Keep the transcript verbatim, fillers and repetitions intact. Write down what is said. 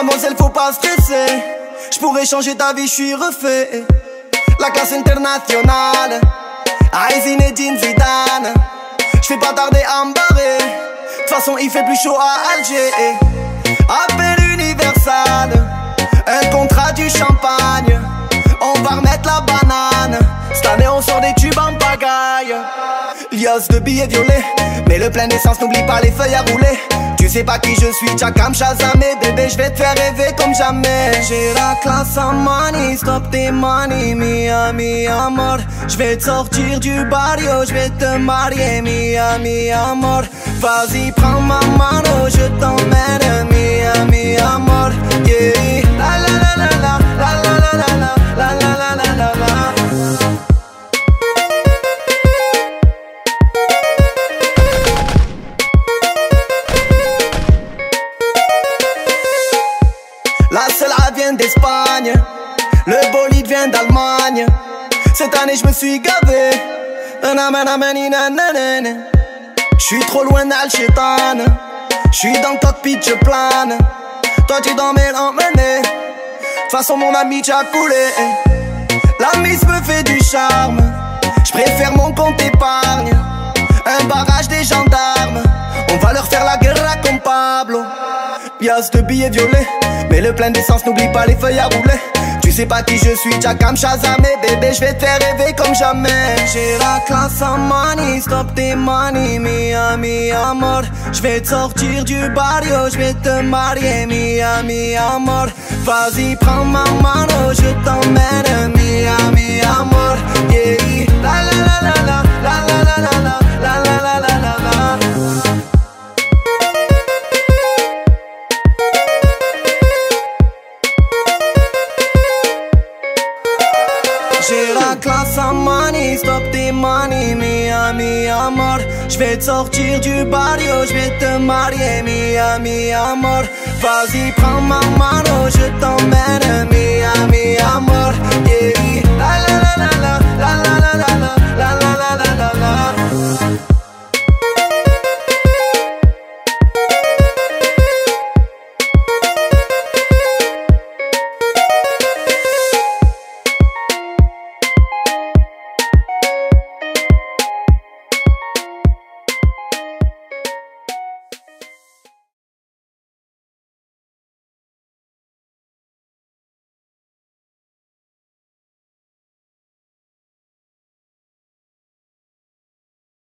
Mademoiselle, faut pas stresser. J'pourrais changer ta vie, j'suis refait. La classe internationale, Zinedine Zidane. J'fais pas tarder à me barrer. De toute façon, il fait plus chaud à Alger. Appel universal, un contrat du champagne. On va remettre la banane. Cette année on sort des tubes en pagaille. Liasse de billets violets, mais le plein d'essence, n'oublie pas les feuilles à rouler. Tu sais pas qui je suis, Tchakam Shazamé. Bébé, je vais te faire rêver comme jamais. J'ai la classe en money, stop tes money. Miami amor, je vais te sortir du barrio, je vais te marier. Miami amor, vas-y prends ma mano, je t'emmène. Miami amor, yeah. La la la la la, la la la la la, la la la la la la. La Cella vient d'Espagne, le bolide vient d'Allemagne. Cette année je me suis gavé. J'suis trop loin d'Al-Chétan. J'suis dans le cockpit, je plane. Toi tu dormais l'emmener. De toute façon mon ami t'as coulé. La mise me fait du charme. J'préfère mon compte épargne. Un barrage des gendarmes. On va leur faire la guerre comme Pablo. Pièce de billets violets, mais le plein d'essence, n'oublie pas les feuilles à rouler. Tu sais pas qui je suis, Tchakam Shazamé. Bébé, je vais te faire rêver comme jamais. J'ai la classe en money, stop tes money. Miami amor, je vais te sortir du barrio, je vais te marier. Miami amor, vas-y prends ma mano, je t'emmène. Miami amor, yeah. La la la la la, la la la la la, la la la la la la. J'ai la classe en money, stop tes money. Miami amor, je vais te sortir du barrio, je vais te marier. Miami amor, vas-y prends ma mano, je t'emmène.